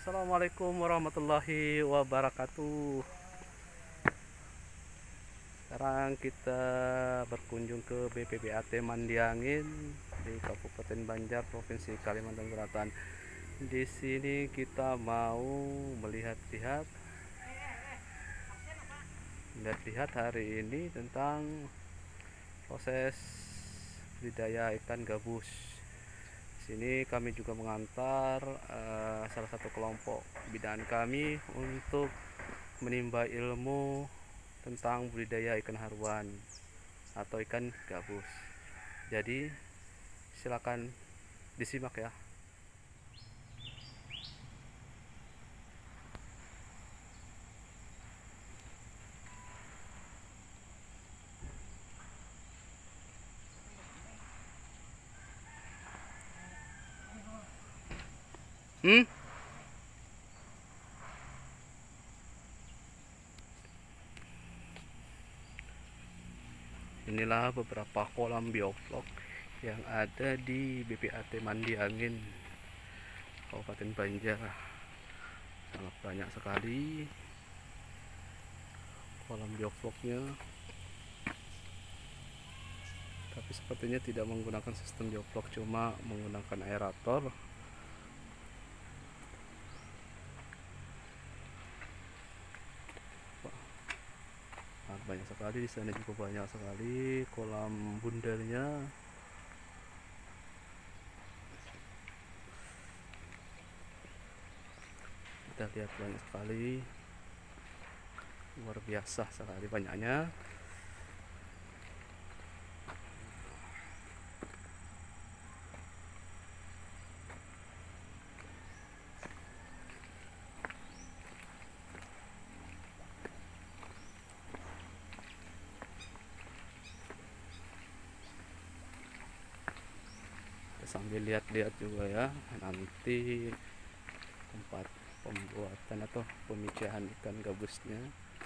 Assalamualaikum warahmatullahi wabarakatuh. Sekarang kita berkunjung ke BPBAT Mandiangin di Kabupaten Banjar, Provinsi Kalimantan Selatan. Di sini kita mau melihat-lihat hari ini tentang proses budidaya ikan gabus. Sini kami juga mengantar salah satu kelompok binaan kami untuk menimba ilmu tentang budidaya ikan haruan atau ikan gabus. Jadi silakan disimak ya. Inilah beberapa kolam bioflok yang ada di BPAT Mandiangin, Kabupaten Banjar. Sangat banyak sekali kolam biofloknya, tapi sepertinya tidak menggunakan sistem bioflok, cuma menggunakan aerator. Banyak sekali di sana, juga banyak sekali kolam bundelnya. Kita lihat banyak sekali, luar biasa sekali banyaknya. Sambil lihat-lihat juga ya nanti tempat pembuatan atau pemijahan ikan gabusnya.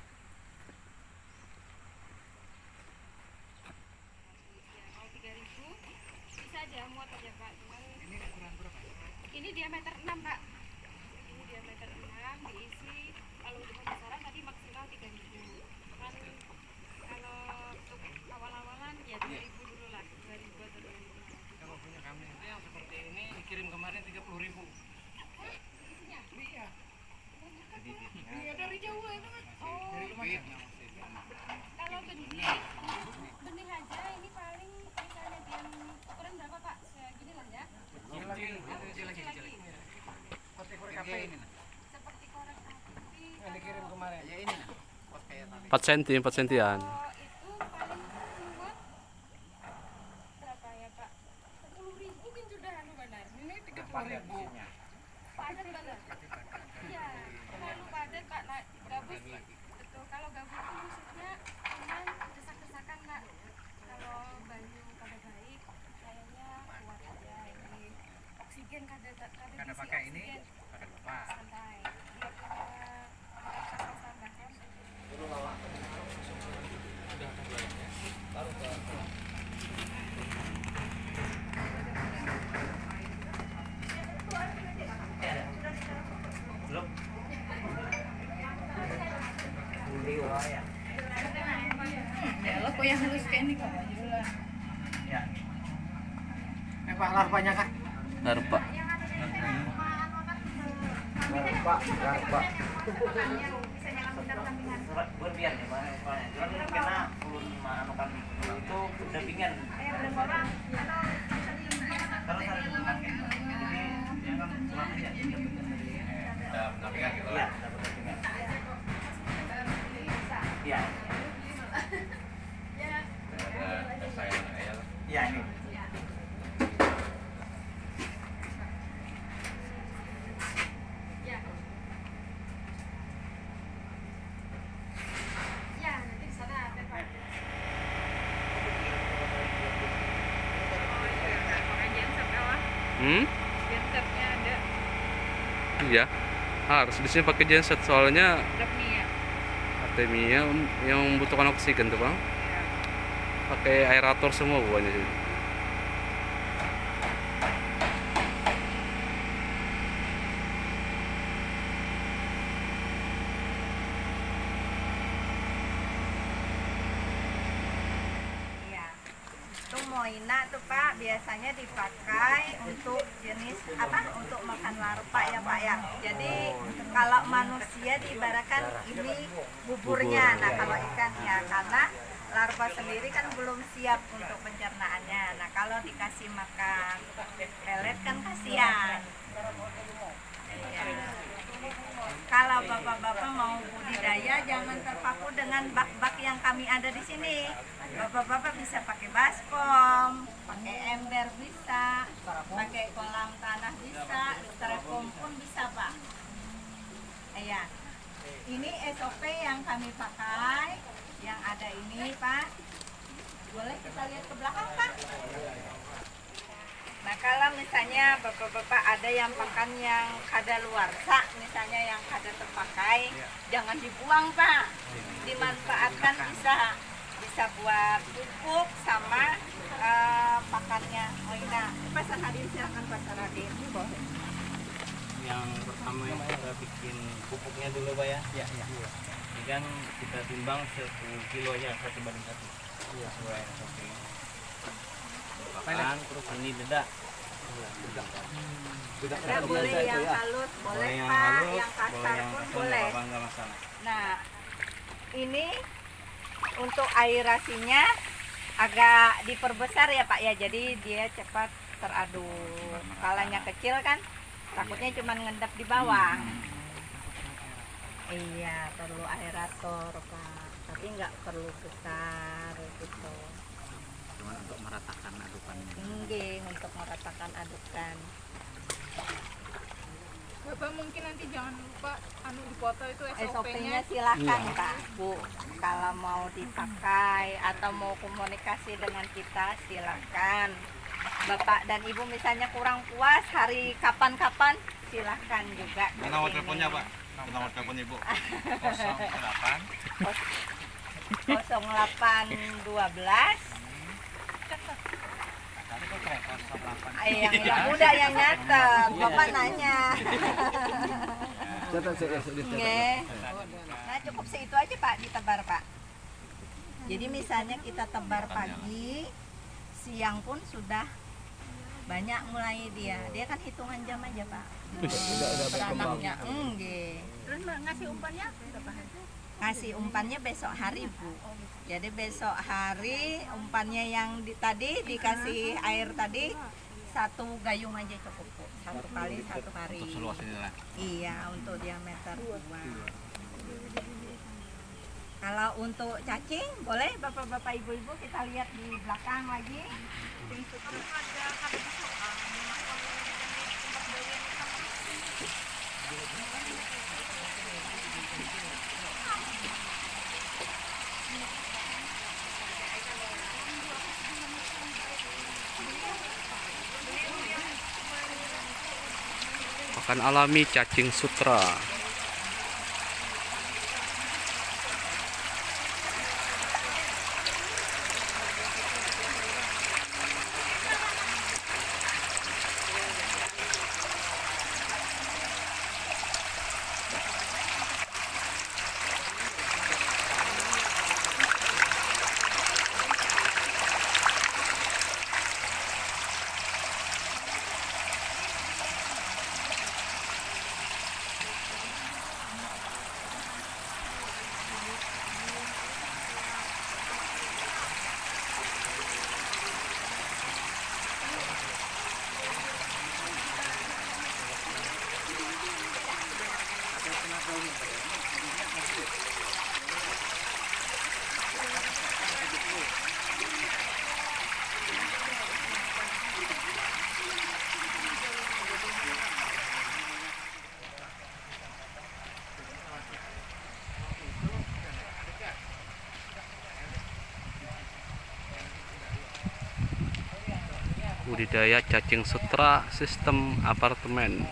Ini diameter 6 Pak. Ini diameter 6 diisi, kalau untuk pemasaran tadi maksimal 3.000. Kan kalau untuk awal-awalan ya 2.000 dulu lah, 2.000 atau 2.000. Kalau punya kami itu yang seperti ini dikirim kemarin 30.000. Isinya? Iya. Iya dari jauh itu kan. Oh. Dari lumayan. Kalau benih aja ini paling misalnya dia ukuran berapa Pak? Segini lah ya. Kecil lagi. Seperti korek api ini. Seperti korek api. Yang dikirim kemarin. Ya ini. Pas kayak tadi. 4 cm, 4 cm-an. Itu paling kuat berapa ya Pak? 10.000 mungkin sudah benar. Ini 30.000. Padat banget. Iya, terlalu padat Pak. Nah, gabus betul. Kalau gabus itu musuhnya cuman desak-desakan Pak. Kalau banyu pada baik, kayaknya kuat aja ini. Oksigen Karena pakai ini, pakai bapak. santai. Dia punya kapasitas tambahan. Ya lo kok yang halus kayak ini kok lah. Ya. Pak larvanya kak? Larva. Larva. Berbiar nih Pak, soalnya kena ulun manukan itu dampingan. Terus ada dipakai. Jadi yang kan selama ya dampingan gitu lah. Iya, dapat dampingan. Iya. Ada saya ya. Iya ini. Ya, nanti di sana ada Pak. Gensetnya ada. Iya, harus di sini pakai genset soalnya Artemia. Artemia yang membutuhkan oksigen tuh Bang. Pakai aerator semua buahnya sini. moina tuh Pak biasanya dipakai untuk jenis apa? Untuk makan larva ya Pak ya. Jadi kalau manusia diibaratkan ini buburnya. Nah kalau ikan ya karena larva sendiri kan belum siap untuk pencernaannya. Nah kalau dikasih makan pelet kan kasihan. Iya. Kalau bapak-bapak mau budidaya jangan terpaku dengan bak-bak yang kami ada di sini. Bapak-bapak bisa pakai baskom, pakai ember bisa, pakai kolam tanah bisa, styrofoam pun bisa Pak. Iya. Ini SOP yang kami pakai, yang ada ini Pak. Boleh kita lihat ke belakang Pak? Nah kalau misalnya bapak-bapak ada yang pakan yang kadaluarsa, misalnya yang kada terpakai, jangan dibuang Pak, dimanfaatkan bisa buat pupuk sama pakannya. Oh iya, Pak Sanadin silakan Pak Sanadin. Yang pertama yang kita bikin pupuknya dulu Pak ya. Iya. Ini kan kita timbang 10 kilo ya 1 banding 1. Iya. Sesuai SOP. Pakan terus ini dedak. Dedak boleh yang halus, boleh Pak, yang kasar pun boleh. Enggak masalah. Nah, ini untuk aerasinya agak diperbesar ya Pak ya, jadi dia cepat teraduk. Skalanya kecil kan, takutnya cuma ngendap di bawah. Iya, perlu aerator Pak, tapi nggak perlu besar gitu. Cuma untuk meratakan adukannya. Enggak, untuk meratakan adukan. Bapak mungkin nanti jangan lupa dipoto itu SOP-nya silakan Pak, Bu. Kalau mau dipakai atau mau komunikasi dengan kita silakan. Bapak dan Ibu misalnya kurang puas hari kapan-kapan silakan juga. Nomor teleponnya Pak? Nomor telepon Ibu 0812 yang muda yang nyatet, Bapak nanya. Nah cukup seitu aja Pak ditebar Pak. Jadi misalnya kita tebar pagi, siang pun sudah banyak mulai dia kan hitungan jam aja Pak. Beranaknya, Terus ngasih umpannya berapa hari? Ngasih umpannya besok hari Bu. Jadi besok hari umpannya yang tadi dikasih air tadi 1 gayung aja cukup Bu. 1 kali 1 hari. Untuk seluas ini lah. Iya untuk diameter 2. Kalau untuk cacing boleh bapak-bapak ibu-ibu kita lihat di belakang lagi. Pakan alami cacing sutra. Budidaya cacing sutra sistem apartemen.